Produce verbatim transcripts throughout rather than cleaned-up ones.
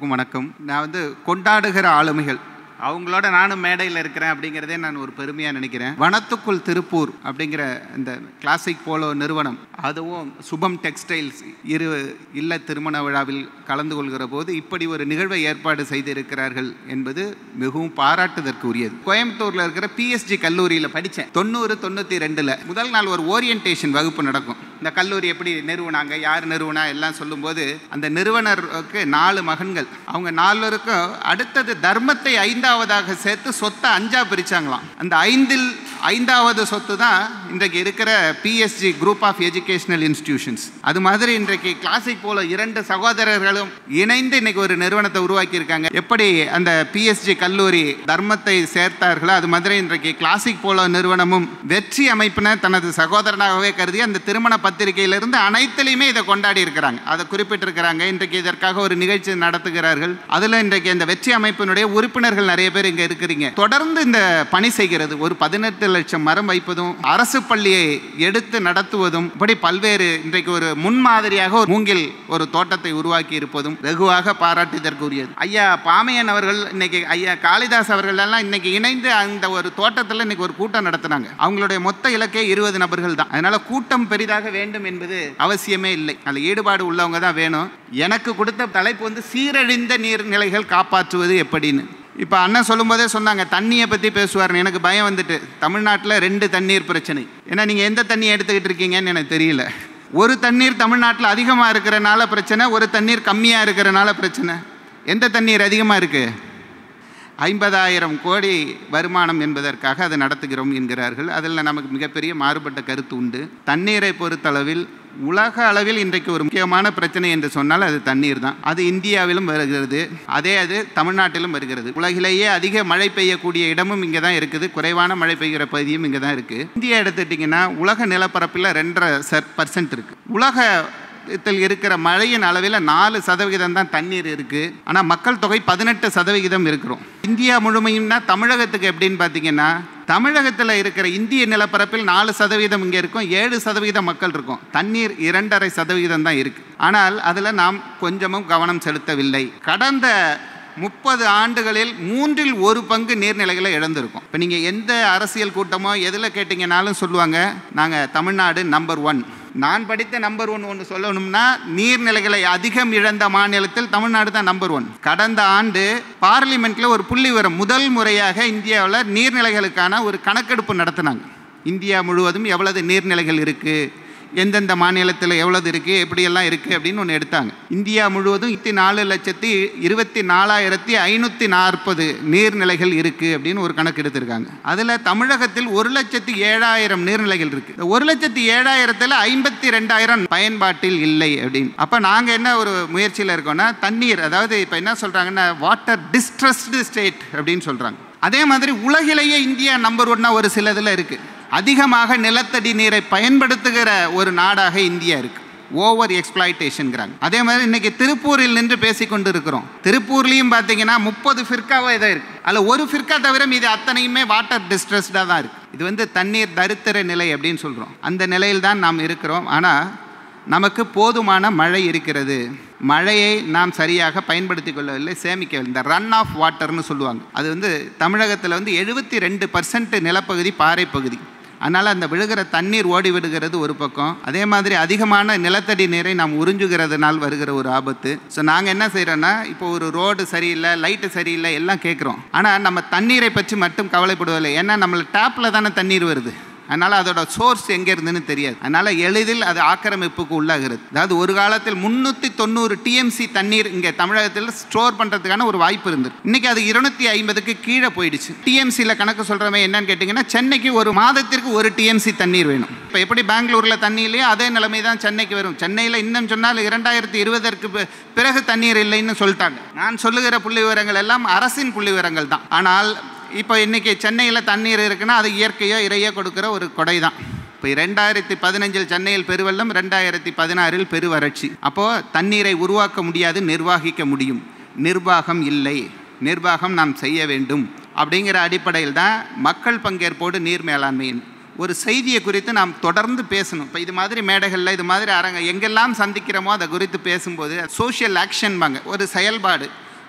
எல்லோருக்கும் வணக்கம். நான் வந்து கொண்டாடுகிற ஆளுமைகள் அவங்களோட நானும் மேடையில் இருக்கிறேன் அப்படிங்கிறதே நான் ஒரு பெருமையாக நினைக்கிறேன். வனத்துக்குள் திருப்பூர் அப்படிங்கிற இந்த கிளாசிக் போலோ நிறுவனம், அதுவும் சுபம் டெக்ஸ்டைல்ஸ் இரு இல்ல திருமண விழாவில் கலந்து கொள்கிற போது இப்படி ஒரு நிகழ்வை ஏற்பாடு செய்திருக்கிறார்கள் என்பது மிகவும் பாராட்டுதற்கு உரியது. கோயம்புத்தூரில் இருக்கிற பிஎஸ்ஜி கல்லூரியில் படித்தேன். தொண்ணூறு தொண்ணூற்றி ரெண்டில் முதல் நாள் ஒரு ஓரியன்டேஷன் வகுப்பு நடக்கும். இந்த கல்லூரி எப்படி நிறுவனாங்க, யார் நிறுவனா எல்லாம் சொல்லும்போது அந்த நிறுவனருக்கு நாலு மகன்கள், அவங்க நாலுக்கும் அடுத்தது தர்மத்தை ஐந்தாவதாக சேர்த்து சொத்தை அஞ்சா பிரிச்சாங்களாம். அந்த ஐந்தில் ஐந்தாவது சொத்து தான் இன்றைக்கு இருக்கிற PSG group of educational institutions. அது மாதிரி இன்றைக்கு கிளாசிக் போல இரண்டு சகோதரர்களும் இணைந்து இன்னைக்கு ஒரு நிறுவனத்தை உருவாக்கி இருக்காங்க. எப்படி அந்த பிஎஸ்ஜி கல்லூரி தர்மத்தை சேர்த்தார்களோ அது மாதிரி இன்றைக்கு கிளாசிக் போல நிறுவனமும் வெற்றி அமைப்பின தனது சகோதரனாகவே கருதி அந்த திருமண பத்திரிகையிலிருந்து அனைத்திலையுமே இதை கொண்டாடி இருக்கிறாங்க, அதை குறிப்பிட்டிருக்கிறாங்க. இன்றைக்கு இதற்காக ஒரு நிகழ்ச்சி நடத்துகிறார்கள். அதில் இன்றைக்கு இந்த வெற்றி அமைப்பினுடைய உறுப்பினர்கள் நிறைய பேர் இங்கே இருக்கிறீங்க. தொடர்ந்து இந்த பணி செய்கிறது. ஒரு பதினெட்டு லட்சம் மரம் வைப்பதும், அரசு பள்ளியை எடுத்து நடத்துவதும், இப்படி பல்வேறு இன்றைக்கு ஒரு முன்மாதிரியாக ஒரு மூங்கில் ஒரு தோட்டத்தை உருவாக்கி இருப்பதும் வெகுவாக பாராட்டுதற்குரியது. ஐயா பாமையன் அவர்கள், இன்னைக்கு ஐயா காளிதாஸ் அவர்கள் எல்லாம் இன்னைக்கு இணைந்து அந்த ஒரு தோட்டத்தில் இன்னைக்கு ஒரு கூட்டம் நடத்தினாங்க. அவங்களுடைய மொத்த இலக்கே இருபது நபர்கள் தான். அதனால கூட்டம் பெரிதாக வேண்டும் என்பது அவசியமே இல்லை, அதில் ஈடுபாடு உள்ளவங்க தான் வேணும். எனக்கு கொடுத்த தலைப்பு வந்து சீரழிந்த நீர்நிலைகள் காப்பாற்றுவது எப்படின்னு. இப்போ அண்ணன் சொல்லும் போதே சொன்னாங்க தண்ணியை பற்றி பேசுவார்னு. எனக்கு பயம் வந்துட்டு. தமிழ்நாட்டில் ரெண்டு தண்ணீர் பிரச்சனை. ஏன்னா நீங்கள் எந்த தண்ணியை எடுத்துக்கிட்டு இருக்கீங்கன்னு எனக்கு தெரியல. ஒரு தண்ணீர் தமிழ்நாட்டில் அதிகமாக இருக்கிறனால பிரச்சனை, ஒரு தண்ணீர் கம்மியாக இருக்கிறனால பிரச்சனை. எந்த தண்ணீர் அதிகமாக இருக்குது? ஐம்பதாயிரம் கோடி வருமானம் என்பதற்காக அதை நடத்துகிறோம் என்கிறார்கள். அதில் நமக்கு மிகப்பெரிய மாறுபட்ட கருத்து உண்டு. தண்ணீரை பொறுத்தளவில் உலக அளவில் இன்றைக்கு ஒரு முக்கியமான பிரச்சனை என்று சொன்னால் அது தண்ணீர் தான். அது இந்தியாவிலும் வருகிறது, அதே அது தமிழ்நாட்டிலும் வருகிறது. உலகிலேயே அதிக மழை பெய்யக்கூடிய இடமும் இங்கே தான் இருக்குது, குறைவான மழை பெய்கிற பகுதியும் இங்கே தான் இருக்குது. இந்தியா எடுத்துட்டிங்கன்னா உலக நிலப்பரப்பில் ரெண்டரை பர்சன்ட் இருக்குது. உலக இருக்கிற மழையின் அளவில் நாலு சதவிகிதம் தான் தண்ணீர் இருக்குது. ஆனால் மக்கள் தொகை பதினெட்டு சதவிகிதம் இருக்கிறோம். இந்தியா முழுமையும்னா தமிழகத்துக்கு எப்படின்னு பார்த்தீங்கன்னா, தமிழகத்தில் இருக்கிற இந்திய நிலப்பரப்பில் நாலு சதவீதம் இங்கே இருக்கும், ஏழு சதவீதம் மக்கள் இருக்கும். தண்ணீர் இரண்டரை சதவீதம் தான் இருக்குது. ஆனால் அதில் நாம் கொஞ்சமும் கவனம் செலுத்தவில்லை. கடந்த முப்பது ஆண்டுகளில் மூன்றில் ஒரு பங்கு நீர்நிலைகளை இழந்திருக்கும். இப்போ நீங்கள் எந்த அரசியல் கூட்டமோ எதில் கேட்டிங்கனாலும் சொல்லுவாங்க நாங்கள் தமிழ்நாடு நம்பர் ஒன். நான் படித்த நம்பர் ஒன் ஒன்று சொல்லணும்னா, நீர்நிலைகளை அதிகம் இழந்த மாநிலத்தில் தமிழ்நாடு தான் நம்பர் ஒன். கடந்த ஆண்டு பார்லிமெண்ட்டில் ஒரு புள்ளி விவரம், முதல் முறையாக இந்தியாவில் நீர்நிலைகளுக்கான ஒரு கணக்கெடுப்பு நடத்தினாங்க. இந்தியா முழுவதும் எவ்வளவு நீர்நிலைகள் இருக்குது, எந்தெந்த மாநிலத்தில் எவ்வளவு இருக்குது, எப்படியெல்லாம் இருக்குது அப்படின்னு ஒன்று எடுத்தாங்க. இந்தியா முழுவதும் இருபத்தி நாலு லட்சத்தி இருபத்தி நாலாயிரத்தி ஐநூற்றி நாற்பது நீர்நிலைகள் இருக்குது அப்படின்னு ஒரு கணக்கு எடுத்திருக்காங்க. அதில் தமிழகத்தில் ஒரு லட்சத்தி ஏழாயிரம் நீர்நிலைகள் இருக்குது. ஒரு லட்சத்தி ஏழாயிரத்தில் ஐம்பத்தி ரெண்டாயிரம் பயன்பாட்டில் இல்லை அப்படின்னு. அப்போ நாங்கள் என்ன ஒரு முயற்சியில் இருக்கோம்னா, தண்ணீர், அதாவது இப்போ என்ன சொல்கிறாங்கன்னா வாட்டர் டிஸ்ட்ரஸ்டு ஸ்டேட் அப்படின்னு சொல்கிறாங்க. அதே மாதிரி உலகிலேயே இந்தியா நம்பர் ஒன்னா ஒரு சில இதில் இருக்குது. அதிகமாக நிலத்தடி நீரை பயன்படுத்துகிற ஒரு நாடாக இந்தியா இருக்கு. ஓவர் எக்ஸ்பிளாய்டேஷன்ங்கிறாங்க. அதே மாதிரி இன்னைக்கு திருப்பூரில் நின்று பேசிக்கொண்டு இருக்கிறோம். திருப்பூர்லையும் பார்த்தீங்கன்னா முப்பது ஃபிர்காவாக இதாக இருக்கு. அதில் ஒரு ஃபிர்கா தவிர மீது அத்தனையுமே வாட்டர் டிஸ்ட்ரஸ்டாக தான் இருக்கு. இது வந்து தண்ணீர் தரித்திர நிலை அப்படின்னு சொல்கிறோம். அந்த நிலையில் தான் நாம் இருக்கிறோம். ஆனால் நமக்கு போதுமான மழை இருக்கிறது. மழையை நாம் சரியாக பயன்படுத்தி கொள்ளவில்லை, சேமிக்கவில்லை. இந்த ரன் ஆஃப் வாட்டர்னு சொல்லுவாங்க. அது வந்து தமிழகத்தில் வந்து எழுபத்தி ரெண்டு பர்சன்ட் நிலப்பகுதி பாறை பகுதி. அதனால் அந்த விழுகிற தண்ணீர் ஓடி விடுகிறது ஒரு பக்கம். அதே மாதிரி அதிகமான நிலத்தடி நீரை நாம் உறிஞ்சுகிறதுனால் வருகிற ஒரு ஆபத்து. ஸோ நாங்கள் என்ன செய்கிறோன்னா, இப்போ ஒரு ரோடு சரியில்லை, லைட்டு சரியில்லை எல்லாம் கேட்குறோம். ஆனால் நம்ம தண்ணீரை பற்றி மட்டும் கவலைப்படுவதில்லை. ஏன்னா நம்மளுக்கு டேப்பில் தானே தண்ணீர் வருது. அதனால் அதோட சோர்ஸ் எங்கே இருந்துன்னு தெரியாது. அதனால் எளிதில் அது ஆக்கிரமிப்புக்கு உள்ளாகிறது. அதாவது ஒரு காலத்தில் முந்நூற்றி தொண்ணூறு டிஎம்சி தண்ணீர் இங்கே தமிழகத்தில் ஸ்டோர் பண்ணுறதுக்கான ஒரு வாய்ப்பு இருந்தது. இன்றைக்கி அது இருநூத்தி ஐம்பதுக்கு கீழே போயிடுச்சு. டிஎம்சியில் கணக்கு சொல்கிறவங்க என்னன்னு கேட்டிங்கன்னா, சென்னைக்கு ஒரு மாதத்திற்கு ஒரு டிஎம்சி தண்ணீர் வேணும். இப்போ எப்படி பெங்களூரில் தண்ணி இல்லையோ அதே நிலைமை தான் சென்னைக்கு வரும். சென்னையில் இன்னும் சொன்னால் இரண்டாயிரத்தி இருபதற்கு பிறகு தண்ணீர் இல்லைன்னு சொல்லிட்டாங்க. நான் சொல்லுகிற புள்ளி விவரங்கள் எல்லாம் அரசின் புள்ளி விவரங்கள் தான். ஆனால் இப்போ இன்றைக்கி சென்னையில் தண்ணீர் இருக்குன்னா அது இயற்கையோ இறையோ கொடுக்குற ஒரு கொடை தான். இப்போ ரெண்டாயிரத்தி பதினஞ்சில் சென்னையில் பெருவெள்ளம், ரெண்டாயிரத்தி பதினாறில் பெருவறட்சி. அப்போது தண்ணீரை உருவாக்க முடியாது, நிர்வாகிக்க முடியும். நிர்வாகம் இல்லை, நிர்வாகம் நாம் செய்ய வேண்டும். அப்படிங்கிற அடிப்படையில் தான் மக்கள் பங்கேற்போடு நீர் மேலாண்மையின் ஒரு செய்தியை குறித்து நாம் தொடர்ந்து பேசணும். இப்போ இது மாதிரி மேடைகளில் இது மாதிரி அரங்க எங்கெல்லாம் சந்திக்கிறோமோ அதை குறித்து பேசும்போது சோஷியல் ஆக்ஷன் வாங்க, ஒரு செயல்பாடு,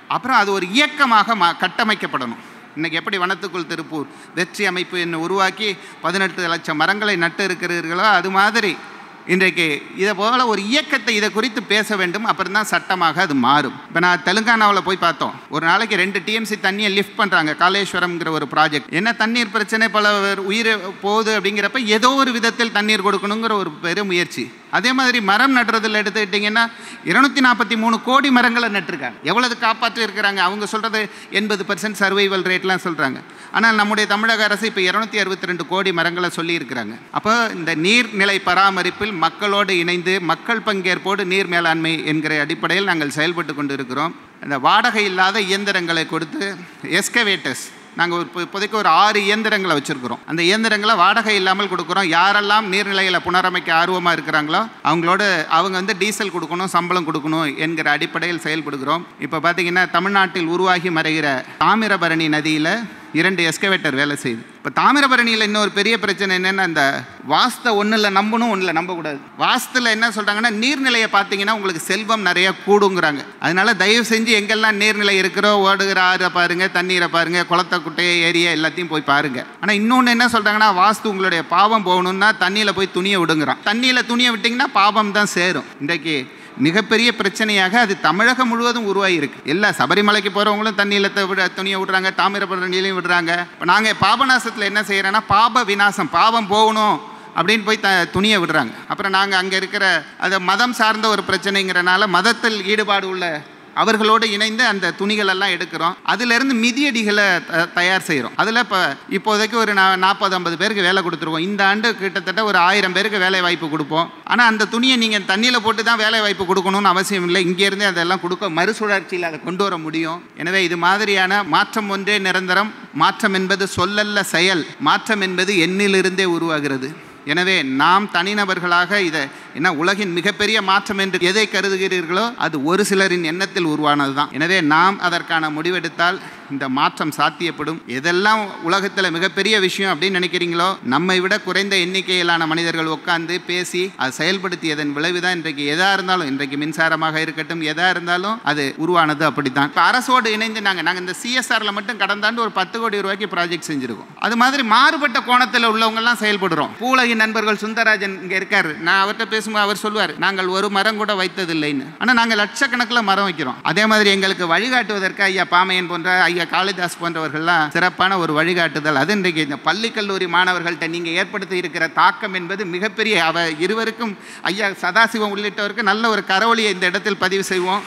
அப்புறம் அது ஒரு இயக்கமாக மா கட்டமைக்கப்படணும். இன்றைக்கி எப்படி வனத்துக்குள் திருப்பூர் வெற்றி அமைப்பு என்ன உருவாக்கி பதினெட்டு லட்சம் மரங்களை நட்டு இருக்கிறீர்களோ அது மாதிரி இன்றைக்கு இதை போல ஒரு இயக்கத்தை இதை குறித்து பேச வேண்டும். அப்புறம் தான் சட்டமாக அது மாறும். இப்போ நான் தெலுங்கானாவில் போய் பார்த்தோம். ஒரு நாளைக்கு ரெண்டு டிஎம்சி தண்ணியை லிஃப்ட் பண்ணுறாங்க. காலேஸ்வரம்ங்கிற ஒரு ப்ராஜெக்ட். என்ன தண்ணீர் பிரச்சனை, பல உயிர் போகுது அப்படிங்கிறப்ப ஏதோ ஒரு விதத்தில் தண்ணீர் கொடுக்கணுங்கிற ஒரு பெரும் முயற்சி. அதே மாதிரி மரம் நடுறதில் எடுத்துக்கிட்டிங்கன்னா இருநூத்தி நாற்பத்தி மூணு கோடி மரங்களை நட்டுருக்காங்க. எவ்வளவு காப்பாற்றி இருக்கிறாங்க? அவங்க சொல்கிறது எண்பது பர்சன்ட் சர்வைவல் ரேட்லாம் சொல்கிறாங்க. ஆனால் நம்முடைய தமிழக அரசு இப்போ இருநூத்தி அறுபத்தி ரெண்டு கோடி மரங்களை சொல்லியிருக்கிறாங்க. அப்போ இந்த நீர்நிலை பராமரிப்பில் மக்களோடு இணைந்து மக்கள் பங்கேற்போடு நீர் மேலாண்மை என்கிற அடிப்படையில் நாங்கள் செயல்பட்டு கொண்டு இருக்கிறோம். இந்த வாடகை இல்லாத இயந்திரங்களை கொடுத்து எஸ்கவேட்டர்ஸ் நாங்கள் ஒரு இப்போதைக்கு ஒரு ஆறு இயந்திரங்களை வச்சுருக்கிறோம். அந்த இயந்திரங்களை வாடகை இல்லாமல் கொடுக்குறோம். யாரெல்லாம் நீர்நிலைகளை புனரமைக்க ஆர்வமாக இருக்கிறாங்களோ அவங்களோட அவங்க வந்து டீசல் கொடுக்கணும், சம்பளம் கொடுக்கணும் என்கிற அடிப்படையில் செயல்படுகிறோம். இப்போ பார்த்திங்கன்னா தமிழ்நாட்டில் உருவாகி மறைகிற தாமிரபரணி நதியில் இரண்டு எஸ்கவேட்டர் வேலை செய்யுது. இப்போ தாமிரபரணியில் இன்னொரு பெரிய பிரச்சனை என்னென்னா, இந்த வாஸ்தை ஒன்றில் நம்பணும், ஒன்றில் நம்பக்கூடாது. வாஸ்தில் என்ன சொல்கிறாங்கன்னா, நீர்நிலையை பார்த்தீங்கன்னா உங்களுக்கு செல்வம் நிறைய கூடுங்கிறாங்க. அதனால தயவு செஞ்சு எங்கெல்லாம் நீர்நிலை இருக்கிறோ ஓடுகிற ஆறை பாருங்கள், தண்ணீரை பாருங்கள், குளத்தை குட்டையை ஏரியா எல்லாத்தையும் போய் பாருங்கள். ஆனால் இன்னொன்று என்ன சொல்கிறாங்கன்னா, வாஸ்து உங்களுடைய பாவம் போகணுன்னா தண்ணியில் போய் துணியை விடுங்கிறான். தண்ணியில் துணியை விட்டிங்கன்னா பாவம் தான் சேரும். இன்றைக்கு மிகப்பெரிய பிரச்சனையாக அது தமிழகம் முழுவதும் உருவாகி இருக்கு. எல்லா சபரிமலைக்கு போகிறவங்களும் தண்ணியில் விட துணியை விடுறாங்க, தாமிரபரணிலையும் விடுறாங்க. இப்போ நாங்கள் பாபநாசத்தில் என்ன செய்கிறோன்னா, பாப விநாசம், பாவம் போகணும் அப்படின்னு போய் த துணியை விடுறாங்க. அப்புறம் நாங்கள் அங்கே இருக்கிற அது மதம் சார்ந்த ஒரு பிரச்சனைங்கிறனால மதத்தில் ஈடுபாடு உள்ள அவர்களோடு இணைந்து அந்த துணிகளெல்லாம் எடுக்கிறோம். அதிலிருந்து மிதியடிகளை தயார் செய்கிறோம். அதில் இப்போ இப்போதைக்கு ஒரு நா நாற்பது ஐம்பது பேருக்கு வேலை கொடுத்துருவோம். இந்த ஆண்டு கிட்டத்தட்ட ஒரு ஆயிரம் பேருக்கு வேலை வாய்ப்பு கொடுப்போம். ஆனால் அந்த துணியை நீங்கள் தண்ணியில் போட்டு தான் வேலை வாய்ப்பு கொடுக்கணும்னு அவசியம் இல்லை. இங்கேருந்தே அதெல்லாம் கொடுக்க மறுசுழற்சியில் அதை கொண்டு வர முடியும். எனவே இது மாதிரியான மாற்றம் ஒன்றே நிரந்தரம். மாற்றம் என்பது சொல்லல்ல செயல். மாற்றம் என்பது எண்ணிலிருந்தே உருவாகிறது. எனவே நாம் தனிநபர்களாக இதை என்ன உலகின் மிகப்பெரிய மாற்றம் என்று எதை கருதுகிறீர்களோ அது ஒரு சிலரின் எண்ணத்தில் உருவானது தான். எனவே நாம் அதற்கான முடிவெடுத்தால் இந்த மாற்றம் சாத்தியப்படும். எதெல்லாம் உலகத்தில் மிகப்பெரிய விஷயம் அப்படின்னு நினைக்கிறீங்களோ, நம்மை விட குறைந்த எண்ணிக்கையிலான மனிதர்கள் உட்கார்ந்து பேசி அதை செயல்படுத்தியதன் விளைவு தான் இன்றைக்கு எதாக இருந்தாலும், இன்றைக்கு மின்சாரமாக இருக்கட்டும், எதாக இருந்தாலும் அது உருவானது. அப்படித்தான் இப்போ அரசோடு இணைந்து நாங்கள் நாங்கள் இந்த சிஎஸ்ஆரில் மட்டும் கடந்தாண்டு ஒரு பத்து கோடி ரூபாய்க்கு ப்ராஜெக்ட் செஞ்சுருக்கோம். அது மாதிரி மாறுபட்ட கோணத்தில் உள்ளவங்கெல்லாம் செயல்படுறோம். பூலகின் நண்பர்கள் சுந்தரராஜன் இங்கே இருக்காரு. நான் அவர்கிட்ட பேசும்போது அவர் சொல்லுவார், நாங்கள் ஒரு மரம் கூட வைத்ததில்லைன்னு. ஆனால் நாங்கள் லட்சக்கணக்கில் மரம் வைக்கிறோம். அதே மாதிரி எங்களுக்கு வழிகாட்டுவதற்கு ஐயா பாமையன் போன்ற ஐயா காளிதாஸ் போன்றவர்கள்லாம் சிறப்பான ஒரு வழிகாட்டுதல். அது இன்றைக்கு இந்த பள்ளி கல்லூரி மாணவர்கள்ட்ட நீங்கள் ஏற்படுத்தி இருக்கிற தாக்கம் என்பது மிகப்பெரிய. அவ இருவருக்கும் ஐயா சதாசிவம் உள்ளிட்டவருக்கு நல்ல ஒரு கரவொலியை இந்த இடத்தில் பதிவு செய்வோம்.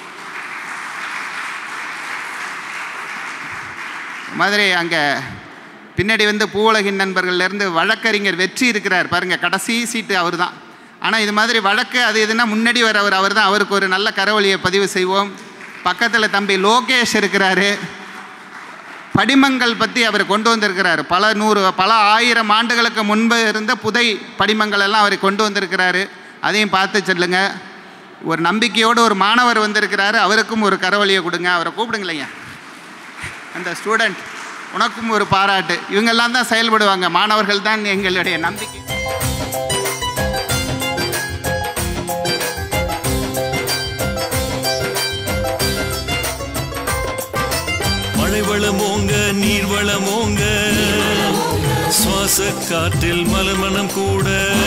மாதிரி அங்கே பின்னாடி வந்து பூவுலகின் நண்பர்கள்லேருந்து வழக்கறிஞர் வெற்றி இருக்கிறார் பாருங்கள், கடைசி சீட்டு அவர் தான். ஆனால் இது மாதிரி வழக்கு அது எதுனா முன்னாடி வர அவர் அவர் தான். அவருக்கு ஒரு நல்ல கரவொலியை பதிவு செய்வோம். பக்கத்தில் தம்பி லோகேஷ் இருக்கிறாரு. படிமங்கள் பற்றி அவர் கொண்டு வந்திருக்கிறார். பல நூறு பல ஆயிரம் ஆண்டுகளுக்கு முன்பு இருந்த புதை படிமங்கள் எல்லாம் அவர் கொண்டு வந்திருக்கிறாரு. அதையும் பார்த்து சொல்லுங்க. ஒரு நம்பிக்கையோடு ஒரு மாணவர் வந்திருக்கிறாரு. அவருக்கும் ஒரு கரவொலியை கொடுங்க. அவரை கூப்பிடுங்களைங்க. அந்த ஸ்டூடெண்ட் உனக்கும் ஒரு பாராட்டு. இவங்கெல்லாம் தான் செயல்படுவாங்க. மாணவர்கள் தான் எங்களுடைய நம்பிக்கை. மழை வளமோங்க, நீர் வளமோங்க, சுவாச காற்றில் மலர்மணம் கூட